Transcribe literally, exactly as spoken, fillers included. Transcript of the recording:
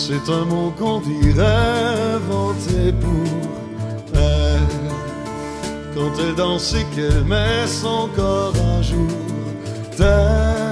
C'est un mot qu'on dirait inventé pour elle. Quand elle danse et qu'elle met son corps à jour, tel